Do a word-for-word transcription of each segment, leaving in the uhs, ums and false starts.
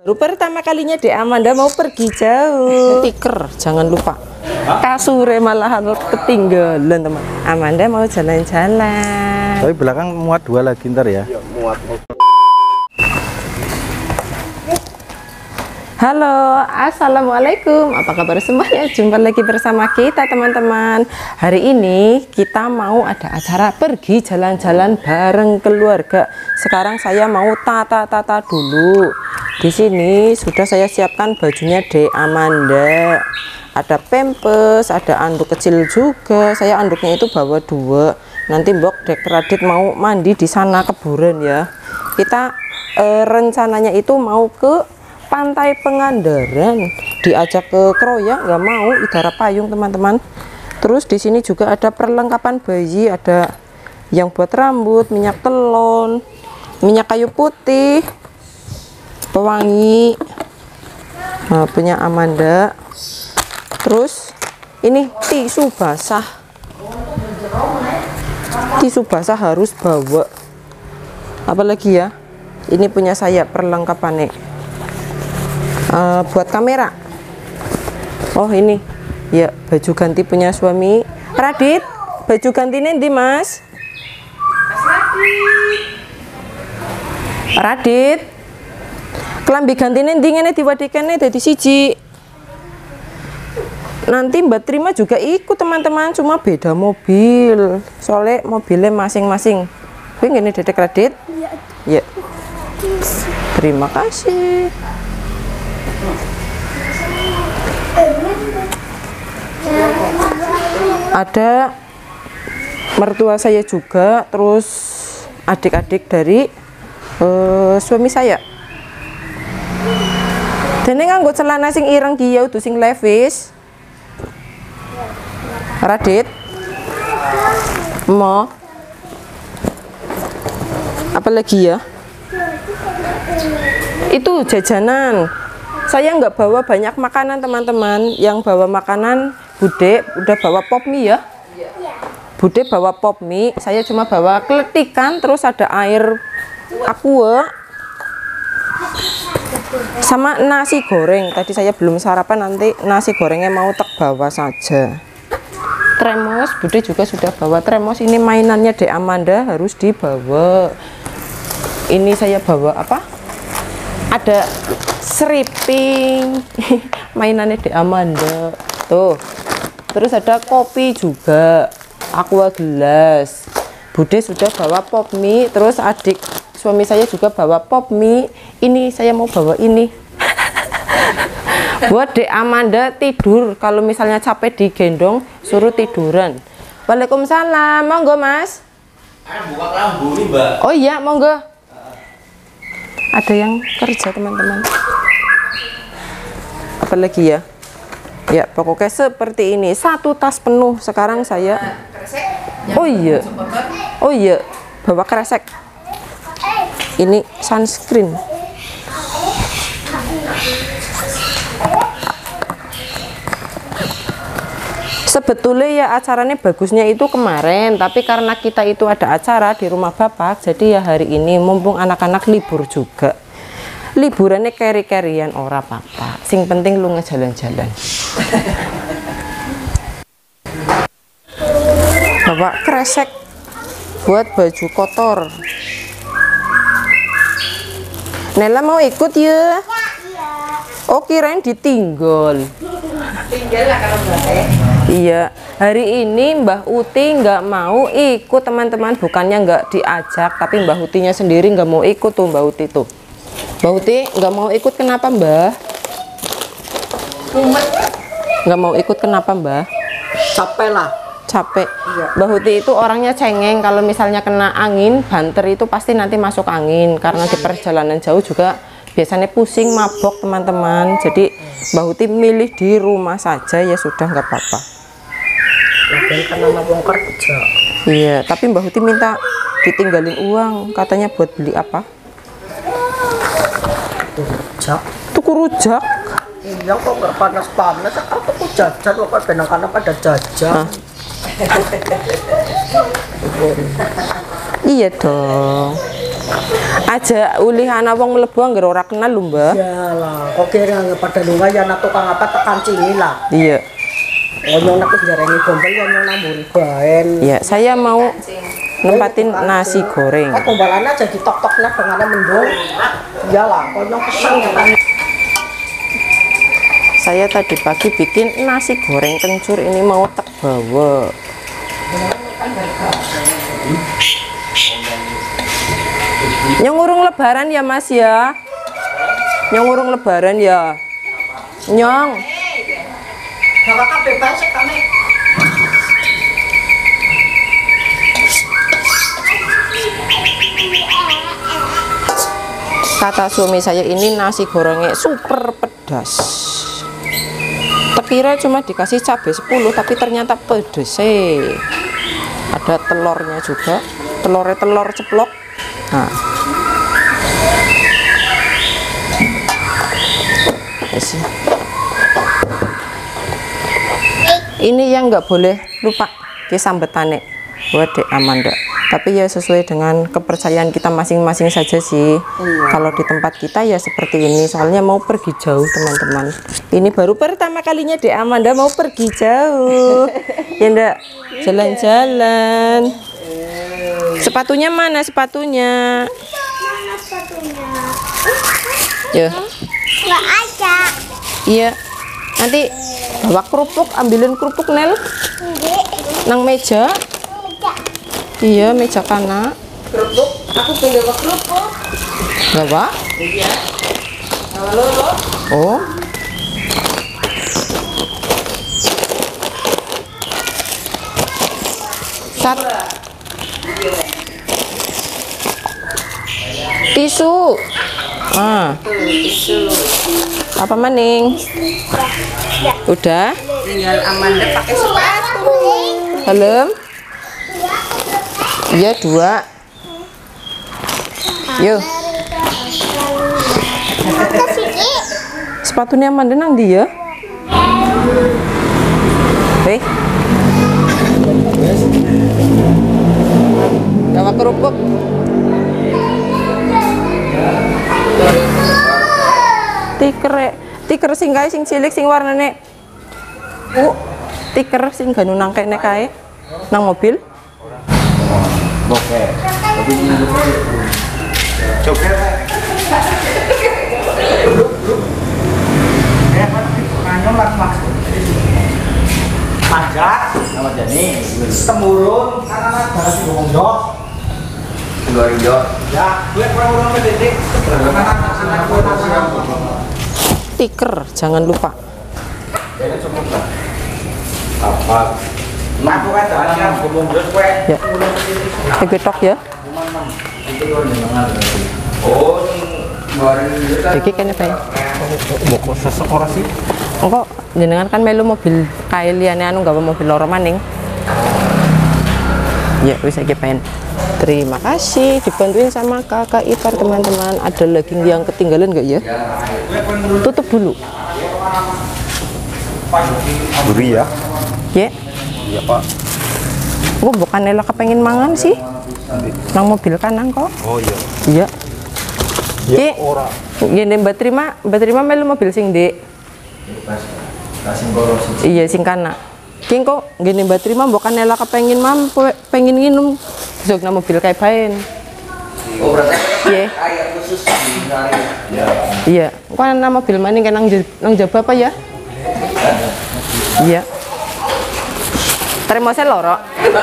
Baru pertama kalinya Dek Amanda mau pergi jauh. Stiker, jangan lupa. Kasure malahan ketinggalan teman. Amanda mau jalan-jalan. Tapi belakang muat dua lagi ntar ya. Muat. Halo, assalamualaikum. Apa kabar semuanya? Jumpa lagi bersama kita teman-teman. Hari ini kita mau ada acara pergi jalan-jalan bareng keluarga. Sekarang saya mau tata-tata dulu. Di sini sudah saya siapkan bajunya Dek Amanda. Ada pampers, ada anduk kecil juga. Saya anduknya itu bawa dua. Nanti Mbok Dek Radit mau mandi di sana keburen ya. Kita eh, rencananya itu mau ke Pantai Pengandaran, diajak ke Kroya nggak mau, Idara Payung teman-teman. Terus di sini juga ada perlengkapan bayi, ada yang buat rambut, minyak telon, minyak kayu putih, pewangi, nah, punya Amanda. Terus ini tisu basah, tisu basah harus bawa. Apalagi ya, ini punya saya perlengkapannya. Uh, buat kamera. Oh ini ya, baju ganti punya suami Radit. Baju ganti nanti mas Radit, kelambi ganti nanti ngene diwadikannya dari siji. Nanti Mbak Terima juga ikut teman-teman, cuma beda mobil soalnya mobilnya masing-masing. Ini Dedek Radit ya, ya. Terima kasih. Ada mertua saya juga, terus adik-adik dari uh, suami saya. Dene nganggo celana sing ireng dia udah sing levis. Radit mau apa lagi ya? Itu jajanan. Saya nggak bawa banyak makanan teman-teman. Yang bawa makanan Bude udah bawa pop mie ya. Bude bawa pop mie. Saya cuma bawa keletikan, terus ada air aqua sama nasi goreng. Tadi saya belum sarapan, nanti nasi gorengnya mau tak bawa saja. Tremos, Bude juga sudah bawa tremos. Ini mainannya Dek Amanda harus dibawa. Ini saya bawa apa? Ada seriping mainannya Dek Amanda tuh. Terus ada kopi juga, aqua gelas. Bude sudah bawa pop mie, terus adik suami saya juga bawa pop mie. Ini saya mau bawa ini buat Dek Amanda tidur. Kalau misalnya capek digendong suruh tiduran. Waalaikumsalam, monggo mas. Buka lampu nih mbak. Oh iya monggo. Ada yang kerja teman-teman. Apalagi ya? Ya pokoknya seperti ini. Satu tas penuh sekarang saya. Oh iya. Oh iya. Bawa kresek. Ini sunscreen. Sebetulnya ya acaranya bagusnya itu kemarin, tapi karena kita itu ada acara di rumah bapak, jadi ya hari ini mumpung anak-anak libur juga. Liburannya keri-kerian ora apa-apa. Sing penting lu ngejalan-jalan. Bawa kresek buat baju kotor. Nela mau ikut ya? Oh kirain ditinggal. Tinggal lah kalau Mbak. Iya, hari ini Mbah Uti nggak mau ikut teman-teman. Bukannya nggak diajak, tapi Mbah Utinya sendiri nggak mau ikut tuh Mbah Uti tuh. Mbah Uti nggak mau ikut kenapa Mbah? Nggak mau ikut kenapa Mbah? Capek lah. Capek. Iya. Mbah Uti itu orangnya cengeng. Kalau misalnya kena angin, banter itu pasti nanti masuk angin. Karena di perjalanan jauh juga biasanya pusing, mabok teman-teman. Jadi Mbah Uti milih di rumah saja ya sudah nggak apa-apa. Lagian karena mau kerja. Iya, tapi Mbah Uti minta ditinggalin uang. Katanya buat beli apa? Rujak. Tuku rujak. Iya kok nggak panas-panas. Aku tuh jajan kok kadang-kadang pada jajan. Nah. Iya dong. Aja ulih ana wong mlebu anggere ora kenal lho, Mbah. Yalah, kok kira pada lunga ya nak tukang apa tekan sini lah. Iya. Onyong nak jarengi gombel onyong namburi baen. Iya, saya mau nempatin nasi goreng. Kok gombalan aja ditok-tok nak dengan mendung. Iyalah, onyong kesel kan. Saya tadi pagi bikin nasi goreng kencur, ini mau tak bawa. Yang urung lebaran ya Mas ya. Yang urung lebaran ya. Nyong. Kakak bebas kami. Kata suami saya ini nasi gorengnya super pedas. Terkira cuma dikasih cabai sepuluh tapi ternyata pedes. Ada telurnya juga, telurnya telur ceplok. Nah, ini yang nggak boleh lupa ke sambetannya buat Dek Amanda. Tapi ya sesuai dengan kepercayaan kita masing-masing saja sih. Iya. Kalau di tempat kita ya seperti ini, soalnya mau pergi jauh teman-teman. Ini baru pertama kalinya Dek Amanda mau pergi jauh. Ya ndak, jalan-jalan. Sepatunya mana sepatunya? Mana sepatunya? Ya. Nggak ada. Iya. Nanti bawa kerupuk, ambilin kerupuk Nel. Enggak. Nang meja. Enggak. Iya, meja kana. Kerupuk, aku pengen bawa kerupuk. Bawa? Iya. Halo, lo. Oh. Sat. Tisu. Ah. Tisu. Apa maning? Udah? Tinggal Amanda pakai sepatu. Helm? Iya, dua. Yuk. Sepatunya Amanda nang dia. Hei. Bawa kerupuk. Tiker, tiker sing kae sing cilik sing warnane. Uh, tiker sing ganu nang kene kae. Nang mobil. Oke. Tapi ini coba. Eh, nganyong lah maksud. Pajak, nama Jani. temurun, anak-anak darah si Bong Jos. Dua hijau. Ya, gue kurang-kurang mendidik. Anak-anak gue namanya. Tiker, jangan lupa. Apa? Nah, gue kan darahnya Bong Jos gue. Ya. Kegetok ya. Oh, ini kemarin itu kan. Iki kene bae. Boko seseorang sih. Engko jenengan kan melu mobil kae liyane anu gawe mobil loro maning. Ya, wis iki pengen. Terima kasih dibantuin sama kakak ipar teman-teman. Ada lagi yang ketinggalan enggak ya? Tutup dulu. Duri ya? Ya. Iya Pak. Gua bukan nela kepengen mangan sih. Nang mobil kanan kok. Oh iya. Iya. Ya Ki, ora. gini Mbak Terima, Mbak Terima melu mobil sing Dek. Iya sing kana. Ki kok gini Mbak Terima bukan nela kepengin mampu pengen nginum. Besok nang mobil kayak baen. Oh, berarti Iya. kayak khusus di sana. Ya. Iya. Kok nang mobil maning kan nang j- nang jaba apa ya? Iya. Terima saya loro.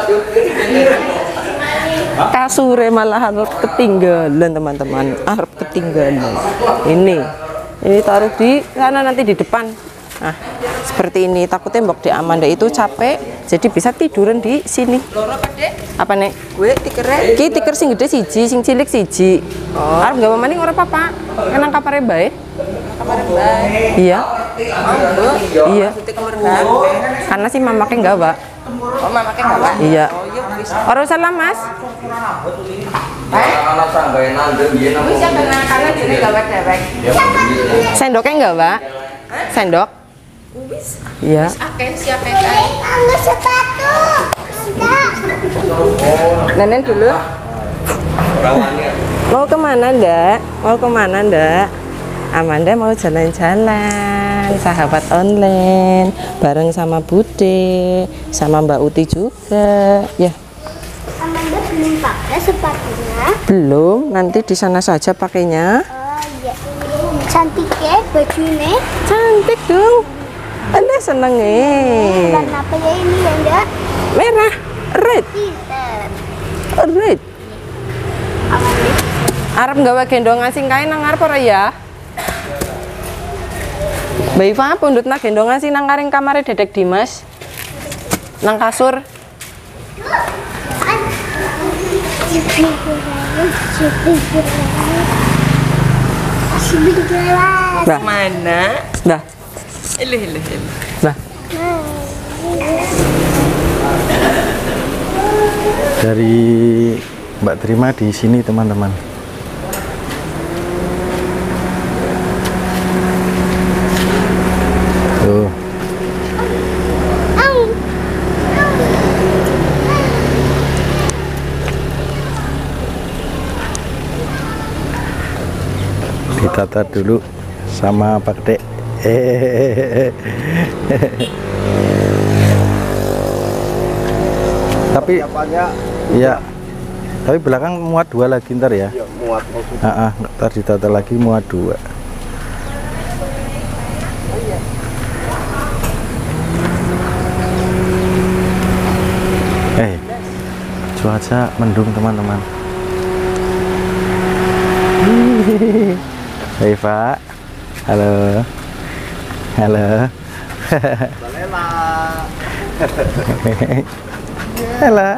Kasure malah harus ketinggalan teman-teman, harus ketinggalan. Ini, ini taruh di sana nanti di depan. Nah, seperti ini. Takutnya mbok di Amanda itu capek, jadi bisa tiduran di sini. Apa nek? Gue tikernya. Ki tiker sing gede siji, sing cilik siji. Oh. Arep gawe maning ora apa-apa. Kenang kapare bae. Kamar baik. Iya. Oh, Iya. kamar baik. Karena sih mamake gawa. Oh, mamake enggak, Pak? Iya. Oh, iya bisa. Ora usah lah, Mas. Anak-anak sanggain nandem dia nama. Bisa kena kanan jadi gawat dewek. Sendoknya enggak, Pak? Sendok? Bisa. Iya. Akeh siapa kae? Ambil sepatu. Enggak. Nenek dulu. Perawannya. Mau kemana ndak? Mau kemana ndak? Amanda mau jalan-jalan, sahabat online, bareng sama Bude, sama Mbak Uti juga. Ya, Amanda belum pakai sepatunya. belum. Nanti di sana saja pakainya. Oh iya. Cantik ya bajunya. Cantik dong. Anda seneng eh. Warna apa ya ini ya enggak? Merah, red, Pinter. red. Arep gawe gendongan sing kae nang ngarep ora ya? Mbak Iva pundutna gendongan sih nang karing kamare Dedek Dimas. Nang kasur. Nah, Mana? dah, Ilih, ilih, ilih. dah. Dari Mbak Terima di sini teman-teman. Tuh. Ditata dulu sama Pak Dek. Tapi iya. Tapi belakang muat dua lagi ntar ya. Iya, muat. Ah, ah, ntar ditata lagi muat dua. Eh, cuaca mendung teman-teman. Hei Pak, halo, halo. Halo.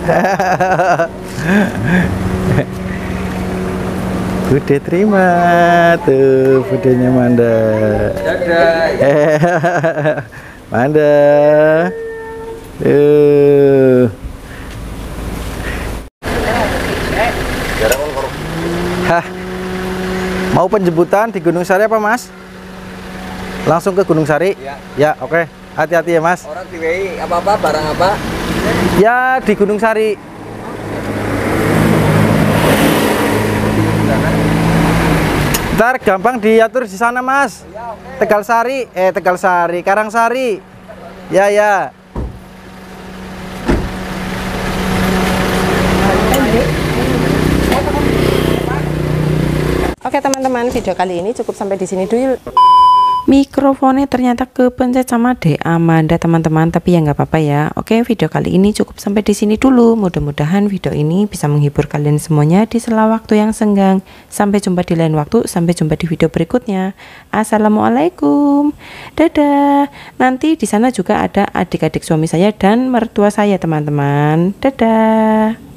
Bude terima tuh budenya Manda. Dadah. Eh, Manda. Uh. Hah. Mau penjemputan di Gunung Sari apa, Mas? Langsung ke Gunung Sari? Ya. Ya, oke. Hati-hati ya, Mas. Orang di W I apa-apa barang apa? Ya, di Gunung Sari. Ntar gampang diatur di sana, Mas. Tegal Sari, eh Tegal Sari, Karangsari. Ya, ya. Oke teman-teman, video kali ini cukup sampai di sini dulu. Mikrofonnya ternyata kepencet sama De Amanda teman-teman, tapi ya nggak apa-apa ya. Oke, video kali ini cukup sampai di sini dulu. Mudah-mudahan video ini bisa menghibur kalian semuanya di sela waktu yang senggang. Sampai jumpa di lain waktu, sampai jumpa di video berikutnya. Assalamualaikum, dadah. Nanti di sana juga ada adik-adik suami saya dan mertua saya teman-teman. Dadah.